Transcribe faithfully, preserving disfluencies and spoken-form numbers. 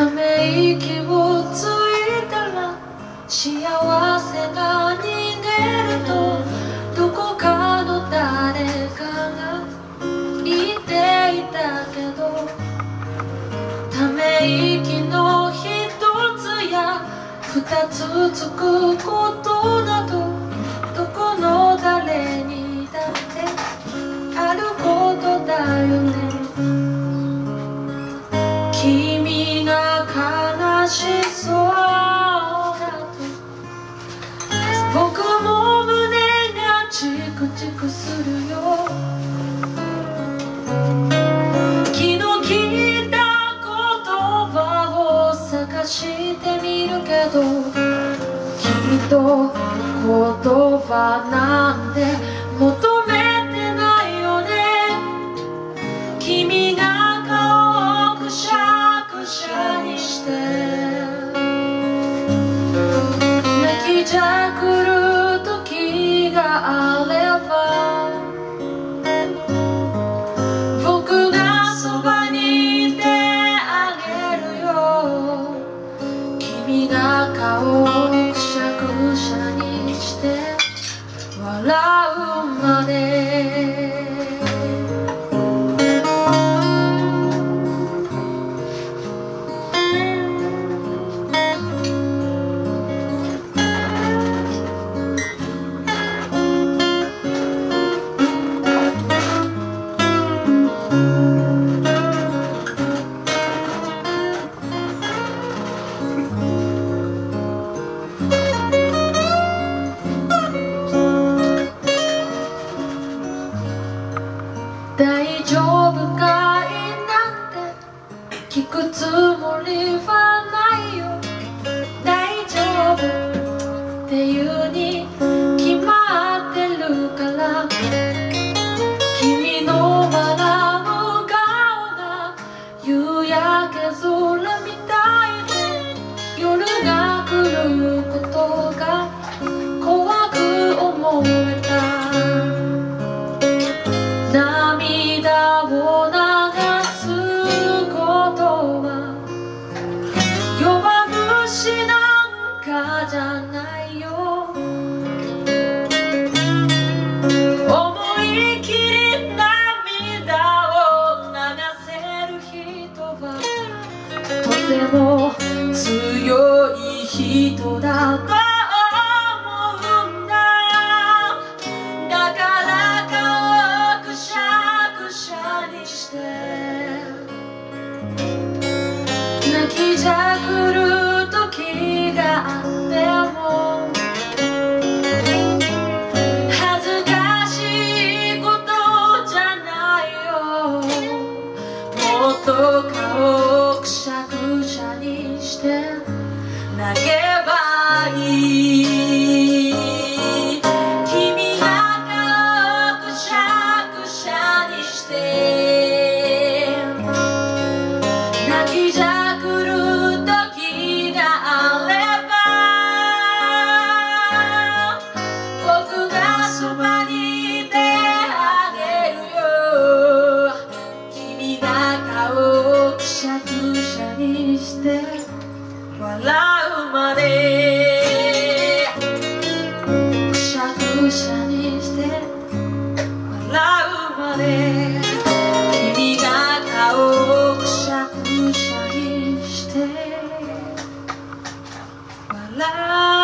ため息をついたら幸せなに寝るとどこかの誰かが言っていたけど、ため息の一つや二つつくことなどどこの誰にだってあることだよね。君が悲しそうだと僕も胸がチクチクするよ。昨日聞いた言葉を探してみるけど、きっと言葉なんて求めてないよね。君が顔をくしゃくしゃにして泣きじゃくる時があれば僕がそばにいてあげるよ。君が顔をくしゃくしゃにして笑うまで。大丈夫かいなんて聞くつもりはないよ。大丈夫っていうに決まってるから。君の笑う顔が夕焼け空みたいで夜が来ることが怖く思えた。涙を流すことは弱虫なんかじゃないよ。思い切り涙を流せる人はとても強い人だと泣きじゃくる時があっても恥ずかしいことじゃないよ。もっと顔をくしゃくしゃにして泣けばいい。君が顔をくしゃくしゃにして泣きじゃくる時があれば僕がそばにいてあげるよ。君が顔をくしゃくしゃにして笑うまで。くしゃくしゃにして笑うまで。君が顔をくしゃくしゃにして笑う